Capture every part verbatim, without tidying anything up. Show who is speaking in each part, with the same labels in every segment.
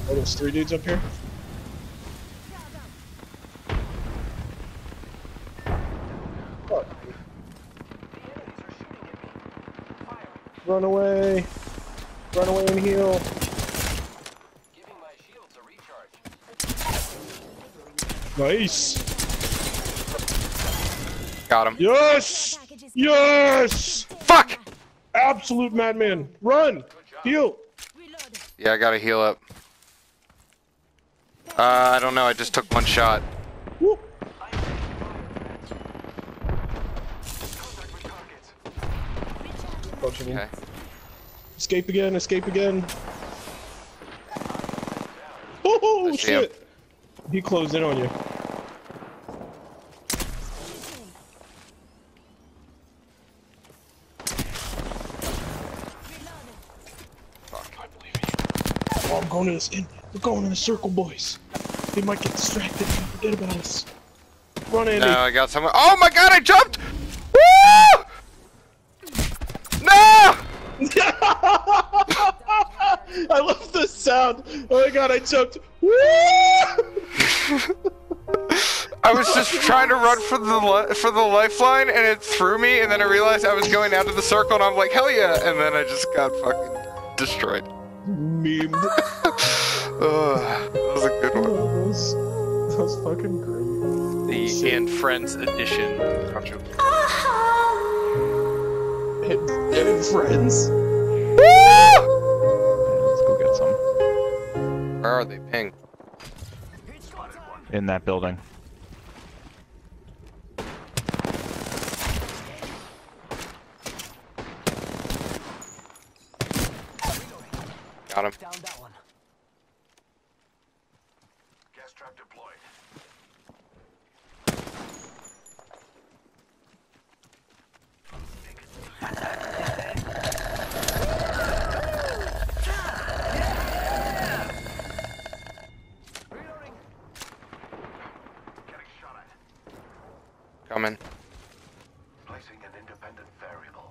Speaker 1: Oh, there's three dudes up here. Fuck. Run away. Run away and heal.
Speaker 2: Giving my shields a recharge.
Speaker 1: Nice.
Speaker 3: Got him.
Speaker 1: Yes! Yes!
Speaker 3: Fuck!
Speaker 1: Absolute madman. Run! Heal!
Speaker 3: Yeah, I gotta heal up. Uh, I don't know, I just took one shot.
Speaker 1: Woo. Approaching him.
Speaker 3: Okay.
Speaker 1: Escape again, escape again. Oh,
Speaker 3: I see
Speaker 1: shit!
Speaker 3: him.
Speaker 1: He closed in on you. Oh, I'm going in this. In, we're going in a circle, boys. They might get distracted and forget about us. Run, Andy.
Speaker 3: No, I got someone. Oh my god, I jumped! Woo! No!
Speaker 1: I love the sound. Oh my god, I jumped. Woo!
Speaker 3: I was just trying to run for the li for the lifeline, and it threw me, and then I realized I was going out of the circle, and I'm like, hell yeah! And then I just got fucking destroyed.
Speaker 1: Memed.
Speaker 3: Ugh, that was a good one.
Speaker 1: That was, that was fucking great.
Speaker 4: The and Friends edition. Outro.
Speaker 1: And, and friends.
Speaker 4: Okay, let's go get some.
Speaker 3: Where are they? Ping.
Speaker 4: In that building.
Speaker 3: Got him.
Speaker 2: Down that one. Gas trap deployed. Reloading. Getting shot at.
Speaker 3: Coming.
Speaker 2: Placing an independent variable.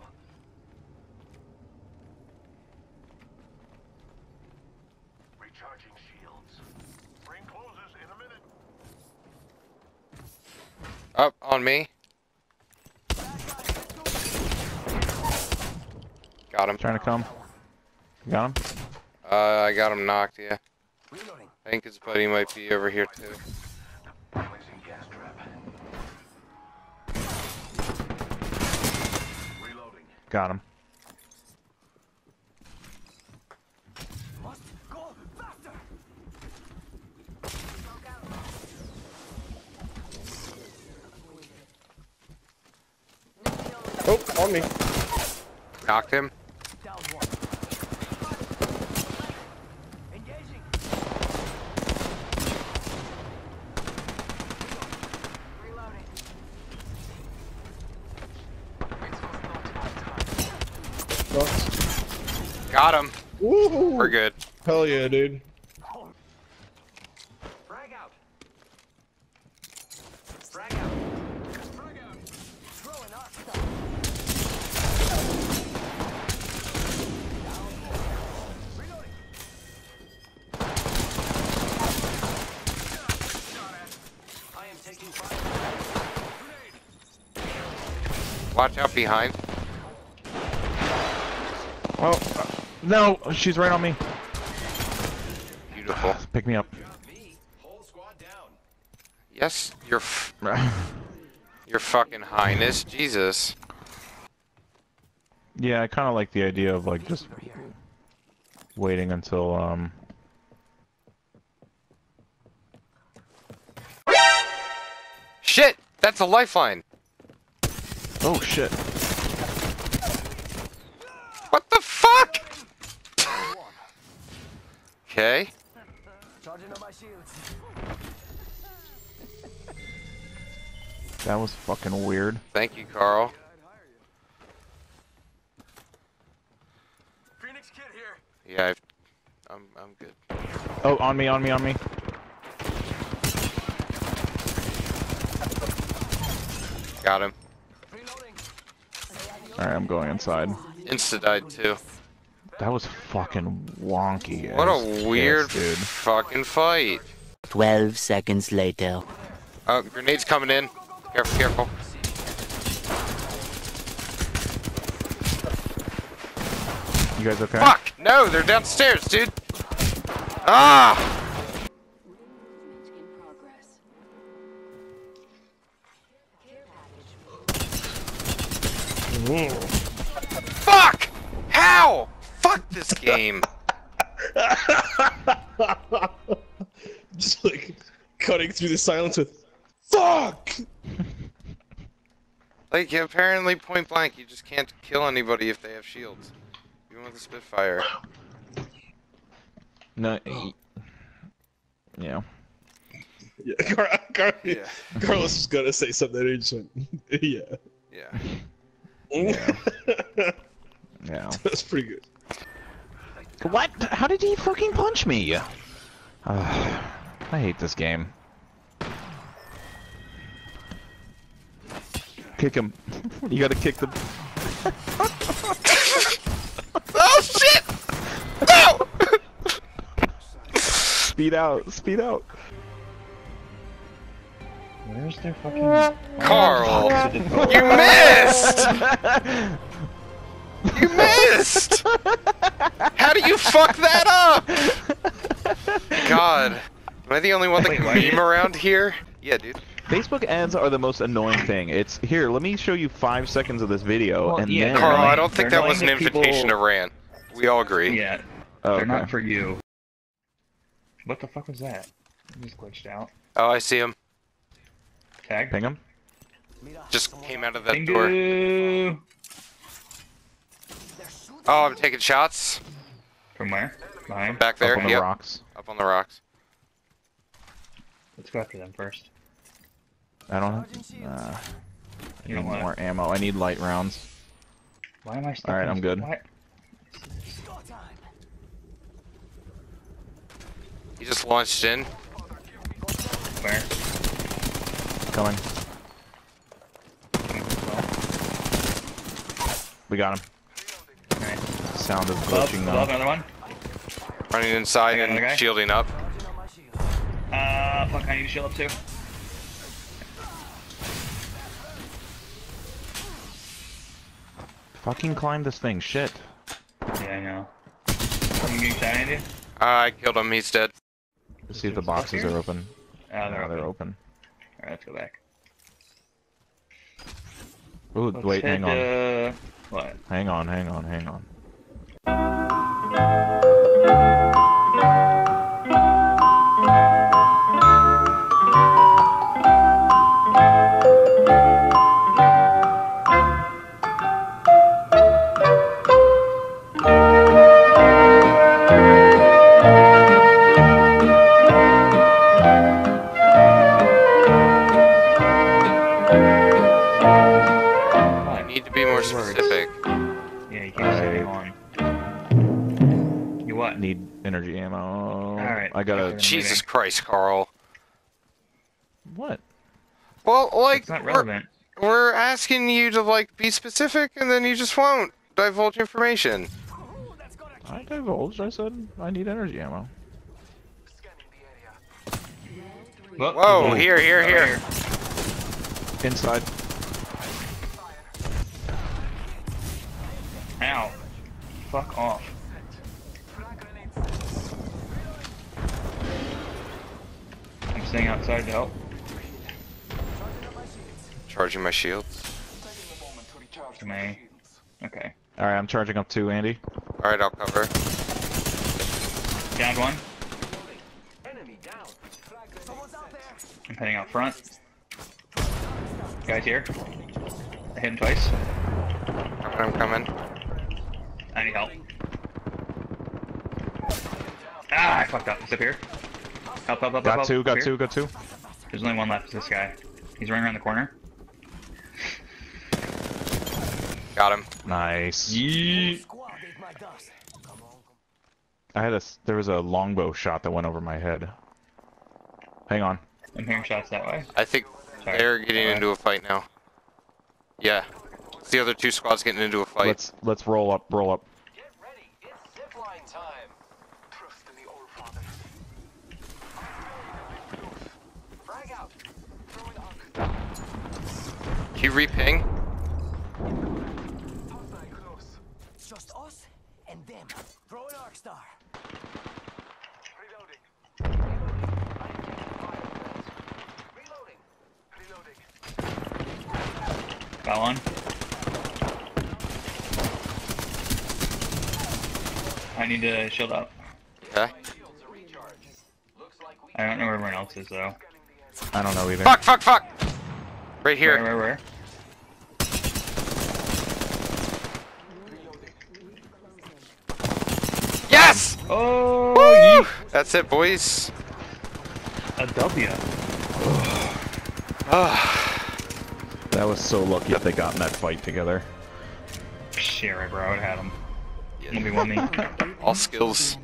Speaker 2: Recharging shields. Ring closes in a minute.
Speaker 3: Up on me. Got him.
Speaker 4: Trying to come. You got him?
Speaker 3: Uh, I got him knocked, yeah.
Speaker 2: Reloading.
Speaker 3: I think his buddy might be over here too.
Speaker 2: Placing gas trap. Reloading.
Speaker 4: Got him.
Speaker 2: Must go faster.
Speaker 1: Oh, on me.
Speaker 3: Knocked him.
Speaker 2: Down one. Engaging. Reloading.
Speaker 1: Knocked.
Speaker 3: Got him.
Speaker 1: Woohoo!
Speaker 3: We're good.
Speaker 1: Hell yeah, dude.
Speaker 2: Frag out. Frag out. Frag out. Throwing arc star. Reloading. I am taking fire. Grenade.
Speaker 3: Watch out behind.
Speaker 4: Oh, uh, no, she's right on me.
Speaker 3: Beautiful.
Speaker 4: Pick me up.
Speaker 2: Me. Whole squad down.
Speaker 3: Yes, your f your fucking highness, Jesus.
Speaker 4: Yeah, I kind of like the idea of like just waiting until um.
Speaker 3: Shit, that's a lifeline.
Speaker 4: Oh shit.
Speaker 3: What the fuck? Okay.
Speaker 2: Charging on my shields.
Speaker 4: That was fucking weird.
Speaker 3: Thank you, Carl.
Speaker 2: Phoenix Kid here.
Speaker 3: Yeah, I've, I'm I'm good.
Speaker 4: Oh, on me, on me, on me.
Speaker 3: Got him.
Speaker 2: Reloading.
Speaker 4: Alright, I'm going inside.
Speaker 3: Insta died too.
Speaker 4: That was fucking wonky.
Speaker 3: What
Speaker 4: as
Speaker 3: a weird
Speaker 4: piss, dude.
Speaker 3: fucking fight.
Speaker 5: Twelve seconds later.
Speaker 3: Oh, grenades coming in. Careful, careful.
Speaker 4: You guys okay?
Speaker 3: Fuck! No, they're downstairs, dude. Ah! Fuck! How? Fuck this game.
Speaker 1: Just like cutting through the silence with fuck.
Speaker 3: Like, apparently, point blank, you just can't kill anybody if they have shields. Even with a Spitfire.
Speaker 4: No. y- Yeah.
Speaker 1: Yeah, Car Car
Speaker 3: Yeah.
Speaker 1: Carlos was gonna say something. And he just went, yeah.
Speaker 3: Yeah.
Speaker 4: Yeah. Yeah.
Speaker 1: That's pretty good.
Speaker 4: What? How did he fucking punch me? Uh, I hate this game. Kick him. You gotta kick the.
Speaker 3: Oh shit! No!
Speaker 4: Speed out. Speed out.
Speaker 1: Where's their fucking
Speaker 3: Carl! You missed! You missed! How do you fuck that up? God. Am I the only one that
Speaker 1: Wait,
Speaker 3: can
Speaker 1: why
Speaker 3: meme
Speaker 1: you-
Speaker 3: around here? Yeah, dude.
Speaker 4: Facebook ads are the most annoying thing. It's here. Let me show you five seconds of this video,
Speaker 6: Well,
Speaker 4: and
Speaker 6: yeah,
Speaker 4: then.
Speaker 3: Carl,
Speaker 6: annoying.
Speaker 3: I don't think
Speaker 6: They're
Speaker 3: that was an
Speaker 6: annoying that people-
Speaker 3: invitation to rant. We all agree.
Speaker 6: Yeah,
Speaker 4: Oh,
Speaker 6: they're not
Speaker 4: okay.
Speaker 6: for you. What the fuck was that? It just glitched out.
Speaker 3: Oh, I see him.
Speaker 6: Tag.
Speaker 4: Ping him.
Speaker 3: Just came out of that door.
Speaker 6: Pingu!
Speaker 3: Oh, I'm taking shots.
Speaker 6: From where? Behind?
Speaker 3: Back there.
Speaker 4: Up on the
Speaker 3: Yep.
Speaker 4: rocks.
Speaker 3: Up on the rocks.
Speaker 6: Let's go after them first.
Speaker 4: I don't. Uh, I
Speaker 6: You
Speaker 4: need
Speaker 6: know what?
Speaker 4: more ammo. I need light rounds.
Speaker 6: Why am I stuck
Speaker 4: Alright,
Speaker 6: in-
Speaker 4: I'm good.
Speaker 6: Why?
Speaker 3: He just launched in.
Speaker 6: Where?
Speaker 4: Coming. We got him.
Speaker 6: Alright.
Speaker 4: Sound is
Speaker 6: Above,
Speaker 4: glitching
Speaker 6: above,
Speaker 4: now.
Speaker 6: another one.
Speaker 3: Running inside
Speaker 6: I got another guy.
Speaker 3: and shielding up.
Speaker 6: Uh, fuck, I need to shield up too.
Speaker 4: Fucking climb this thing. Shit.
Speaker 6: Yeah, I know. You getting shot, Andy?
Speaker 3: Uh, I killed him. He's dead.
Speaker 4: Let's see if the
Speaker 6: Stuff
Speaker 4: boxes
Speaker 6: here?
Speaker 4: are open.
Speaker 6: Oh, they're
Speaker 4: No,
Speaker 6: open.
Speaker 4: they're open.
Speaker 6: Alright, let's go back.
Speaker 4: Ooh,
Speaker 6: Let's
Speaker 4: wait, hang on.
Speaker 6: head, uh, what?
Speaker 4: Hang on, hang on, hang on.
Speaker 3: I need to be more specific.
Speaker 6: Yeah, you can't say
Speaker 4: I-
Speaker 6: on. You what?
Speaker 4: Need energy ammo.
Speaker 6: Alright.
Speaker 4: I gotta.
Speaker 3: Jesus Christ, Carl.
Speaker 4: What?
Speaker 3: Well, like,
Speaker 6: It's not
Speaker 3: we're,
Speaker 6: relevant.
Speaker 3: we're asking you to, like, be specific, and then you just won't divulge information.
Speaker 4: I divulged. I said I need energy ammo.
Speaker 6: Whoa,
Speaker 3: Whoa, here, here,
Speaker 6: Right
Speaker 3: here.
Speaker 4: Inside.
Speaker 6: Ow. Fuck off. I'm staying outside to help.
Speaker 3: Charging my shields.
Speaker 6: Am I? Okay.
Speaker 4: Alright, I'm charging up too, Andy.
Speaker 3: Alright, I'll cover.
Speaker 6: Down one. I'm heading out front. Guys here. I hit him twice.
Speaker 3: Coming, I'm coming.
Speaker 6: I need help. Ah, I fucked up. He's up here. Help, help, help, help.
Speaker 4: Got
Speaker 6: help.
Speaker 4: two,
Speaker 6: Up
Speaker 4: got
Speaker 6: here.
Speaker 4: two, got two.
Speaker 6: There's only one left. It's this guy. He's running around the corner.
Speaker 3: Got him.
Speaker 4: Nice.
Speaker 6: Yeet.
Speaker 4: I had a. s- There was a longbow shot that went over my head. Hang on.
Speaker 6: I'm hearing shots that way.
Speaker 3: I think
Speaker 6: Sorry.
Speaker 3: they're getting
Speaker 6: Alright.
Speaker 3: into a fight now. Yeah. It's the other two squads getting into a fight.
Speaker 4: Let's let's roll up, roll up.
Speaker 3: re-ping?
Speaker 7: It's just us and them. Throw an arc star.
Speaker 2: Reloading. Reloading. Reloading.
Speaker 6: Got one. I need to shield up.
Speaker 3: Okay.
Speaker 6: I don't know where everyone else is though.
Speaker 4: I don't know either.
Speaker 3: Fuck, fuck, fuck! Right here.
Speaker 6: Where, where, where?
Speaker 3: Yes!
Speaker 6: Oh,
Speaker 3: Woo!
Speaker 6: yeet.
Speaker 3: That's it, boys.
Speaker 6: A W.
Speaker 4: That was so lucky if they got in that fight together.
Speaker 6: Shit, right, bro. I would have had him. one v one me.
Speaker 3: All skills.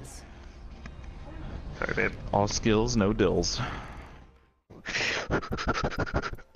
Speaker 6: Sorry, babe.
Speaker 4: All skills, no dills.